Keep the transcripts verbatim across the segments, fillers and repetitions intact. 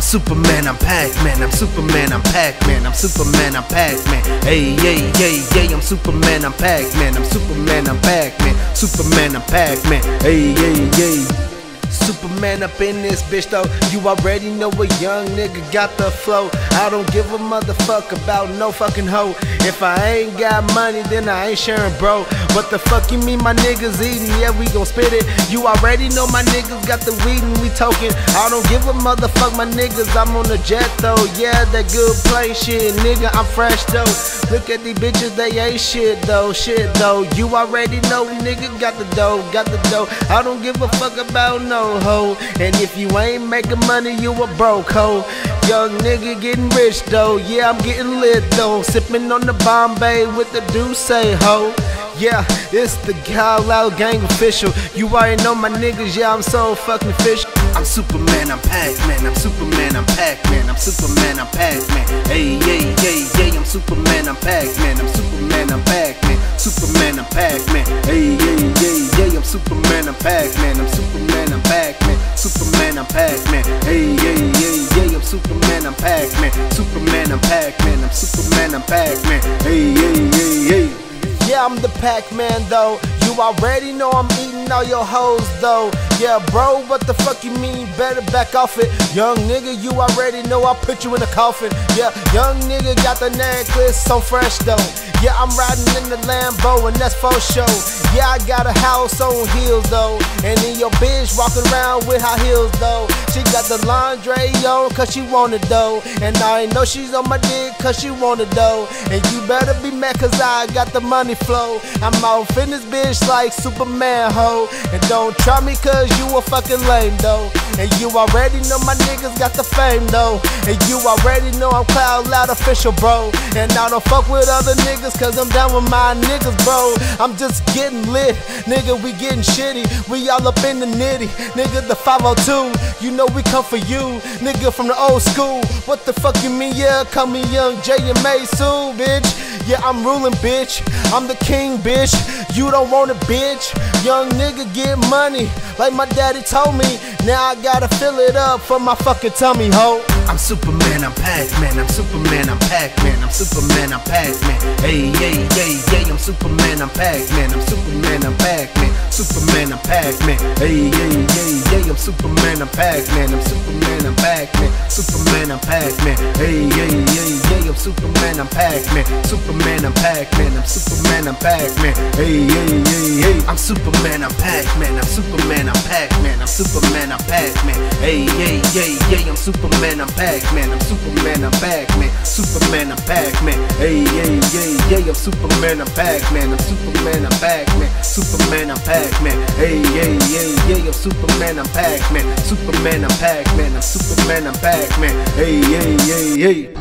Superman, I'm Pac-Man, I'm Superman, I'm Pac-Man, I'm Superman, I'm Pac-Man. Hey, hey, hey, hey, I'm Superman, I'm Pac-Man, I'm Superman, I'm Pac-Man, Superman, I'm Pac-Man. Hey, hey, hey. Superman up in this bitch though. You already know a young nigga got the flow. I don't give a motherfuck about no fucking hoe. If I ain't got money, then I ain't sharing, bro. What the fuck you mean my niggas eating? Yeah, we gon' spit it. You already know my niggas got the weed and we token. I don't give a motherfuck my niggas, I'm on the jet though. Yeah, that good play shit, nigga, I'm fresh though. Look at these bitches, they ain't shit though, shit though. You already know nigga got the dough, got the dough. I don't give a fuck about no hoe. And if you ain't making money, you a broke hoe. Young nigga getting rich though, yeah, I'm getting lit though. Sipping on the Bombay with the Douce ho. Yeah, it's the Kyle Out Gang official. You already know my niggas, yeah, I'm so fucking official. I'm Superman, I'm Pac-Man, I'm Superman, I'm Pac-Man, I'm Superman, I'm Pac-Man. Hey, hey, hey, hey, I'm Superman, I'm Pac-Man, I'm Superman, I'm Pac-Man, Superman, I'm Pac-Man. Hey, hey, hey, hey, I'm Superman, I'm Pac-Man, I'm Superman, I'm Pac-Man, Superman, I'm Pac-Man. Hey, hey, hey, hey, I'm Superman, I'm Pac-Man, Superman, I'm Pac-Man, I'm Superman, I'm Pac-Man. Hey, hey, hey, hey. Yeah, I'm the Pac-Man though. You already know I'm eating all your hoes though. Yeah, bro, what the fuck you mean? Better back off it. Young nigga, you already know I'll put you in a coffin. Yeah, young nigga got the necklace so fresh though. Yeah, I'm riding in the Lambo and that's for sure. Yeah, I got a house on heels though. And then your bitch walking around with high heels though. She got the lingerie on cause she want it though. And I know she's on my dick cause she want it though. And you better be mad cause I got the money flow. I'm off in this bitch like Superman ho. And don't try me cause you a fucking lame though. And you already know my niggas got the fame though. And you already know I'm Cloud Loud official bro. And I don't fuck with other niggas cause I'm down with my niggas bro. I'm just getting lit, nigga, we getting shitty. We all up in the nitty, nigga, the five oh two. You know we come for you, nigga, from the old school. What the fuck you mean, yeah, call me Young J M A Sue, bitch. Yeah, I'm ruling, bitch, I'm the king, bitch. You don't want it, bitch. Young nigga get money, like my daddy told me. Now I gotta fill it up for my fucking tummy, ho. I'm Superman, I'm Pac-Man, I'm Superman, I'm Pac-Man, I'm Superman, I'm Pac-Man. Hey, hey, hey, hey, I'm Superman, I'm Pac-Man, I'm Superman, I'm Pac-Man, Superman, I'm Pac-Man. Hey, hey, hey, hey, I'm Superman, I'm Pac-Man, I'm Superman, I'm Pac-Man, Superman, I'm Pac-Man. Hey, hey, hey, hey, I'm Superman, I'm Pac-Man, Superman, I'm Pac-Man, I'm Superman, I'm Pac-Man. Hey, hey, hey, hey, I'm Superman, I'm Pac-Man, I'm Superman, I'm Pac-Man, I'm Superman, I'm Pac-Man. Hey, hey, hey, hey, I'm Superman, I'm Pac-Man, I'm Superman, I'm Pac-Man, Superman, I'm Pac-Man. Hey, hey, hey, hey, I'm Superman, I'm Pac-Man, I'm Superman, I'm Pac-Man, Superman, I'm Pac-Man. Hey, hey, hey, hey, I'm Superman, I'm Pac-Man, Superman, I'm Pac-Man, I'm Superman, I'm Pac-Man. Hey, hey, hey, hey.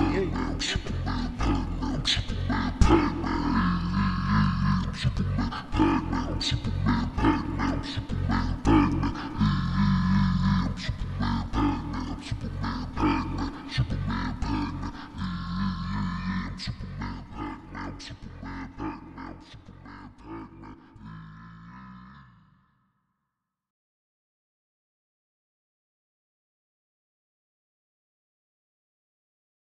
Super